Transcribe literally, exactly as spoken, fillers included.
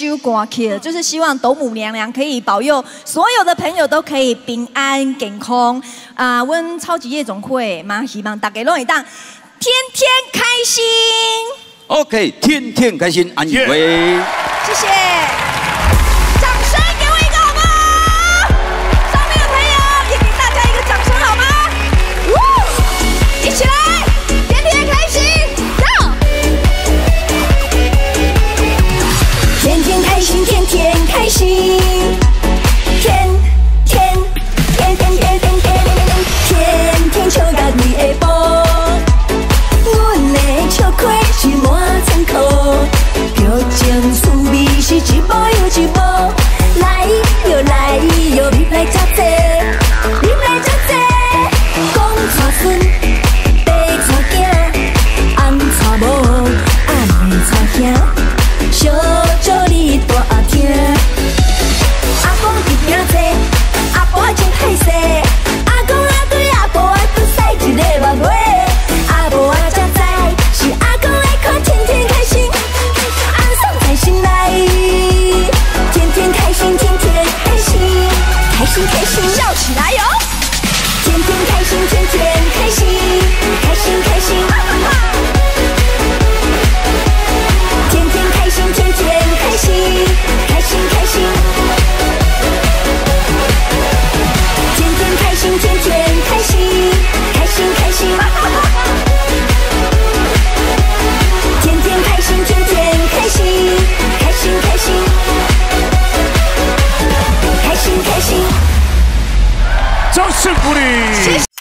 首歌曲，就是希望斗母娘娘可以保佑所有的朋友都可以平安健康啊！我们超级夜总会嘛，希望大家拢会当天天开心。 OK， 天天开心，安以为， 谢谢。 掌声给我一个好吗？上面的朋友也给大家一个掌声好吗？一起来，天天开心，走！天天开心，天天开心，天天天天天天天天天笑到你的步，阮的笑开是满仓库，表情趣味是一步又一步。 来又来又你来作济，你来作济，讲娶孙，爸娶囝，翁娶某，暗娶兄，小祝你大听。阿公伫边坐，阿婆真歹势，阿公阿对阿婆阿对使一个目尾，阿婆阿才知是阿公爱看天天开心，安爽在心内。 天天开心，开心开心，笑起来哟！天天开心，天天开心，开心开心，天天开心，天天开心，开心开心，天天开心，天天开心，开心开心，天天开心，天天开心，开心开心。 掌声鼓励。